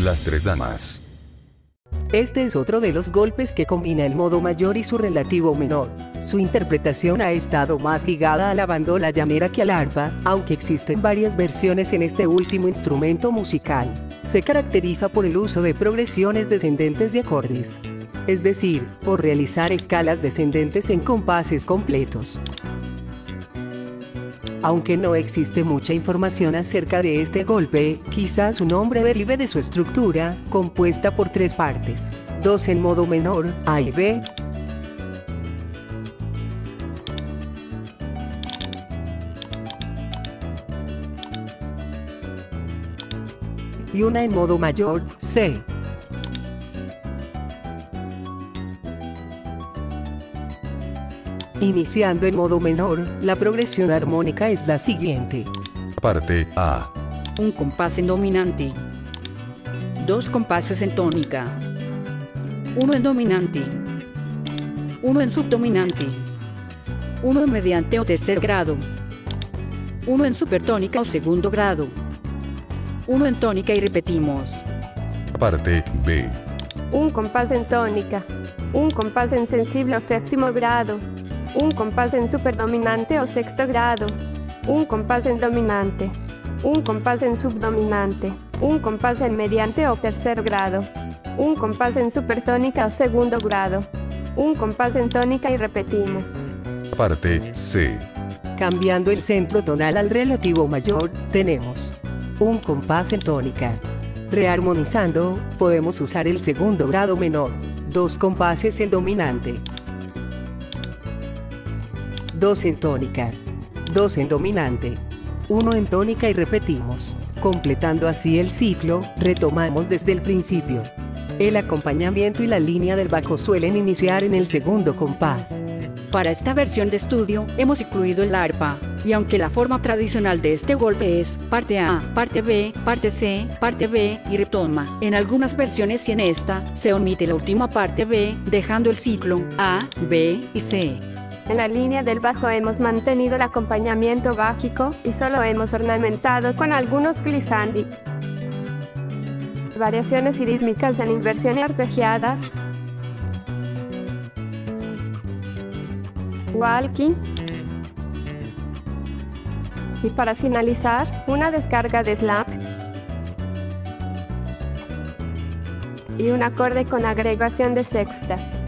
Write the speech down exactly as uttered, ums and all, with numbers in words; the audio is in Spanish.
Las tres damas. Este es otro de los golpes que combina el modo mayor y su relativo menor. Su interpretación ha estado más ligada a la bandola llanera que al arpa, aunque existen varias versiones en este último instrumento musical. Se caracteriza por el uso de progresiones descendentes de acordes, es decir, por realizar escalas descendentes en compases completos. Aunque no existe mucha información acerca de este golpe, quizás su nombre derive de su estructura, compuesta por tres partes, dos en modo menor, A y B, y una en modo mayor, C. Iniciando en modo menor, la progresión armónica es la siguiente. Parte A. Un compás en dominante. Dos compases en tónica. Uno en dominante. Uno en subdominante. Uno en mediante o tercer grado. Uno en supertónica o segundo grado. Uno en tónica y repetimos. Parte B. Un compás en tónica. Un compás en sensible o séptimo grado. Un compás en superdominante o sexto grado. Un compás en dominante. Un compás en subdominante. Un compás en mediante o tercer grado. Un compás en supertónica o segundo grado. Un compás en tónica y repetimos. Parte C. Cambiando el centro tonal al relativo mayor, tenemos un compás en tónica. Rearmonizando, podemos usar el segundo grado menor, dos compases en dominante, dos en tónica, dos en dominante, uno en tónica y repetimos. Completando así el ciclo, retomamos desde el principio. El acompañamiento y la línea del bajo suelen iniciar en el segundo compás. Para esta versión de estudio, hemos incluido el arpa, y aunque la forma tradicional de este golpe es parte A, parte B, parte C, parte B y retoma, en algunas versiones y en esta, se omite la última parte B, dejando el ciclo A, B y C. En la línea del bajo hemos mantenido el acompañamiento básico y solo hemos ornamentado con algunos glissandi. Variaciones rítmicas en inversiones arpegiadas, walking, y para finalizar, una descarga de slap y un acorde con agregación de sexta.